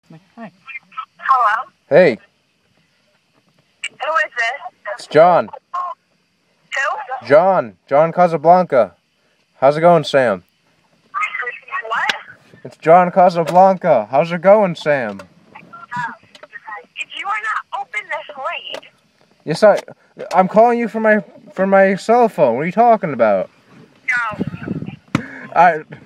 Hi. Hello? Hey, Who is this? it's John. Who? Jon Kasablanca. How's it going, Sam? What? It's Jon Kasablanca. How's it going, Sam? If you are not open this late. Yes, I'm calling you from my cell phone. What are you talking about? No. I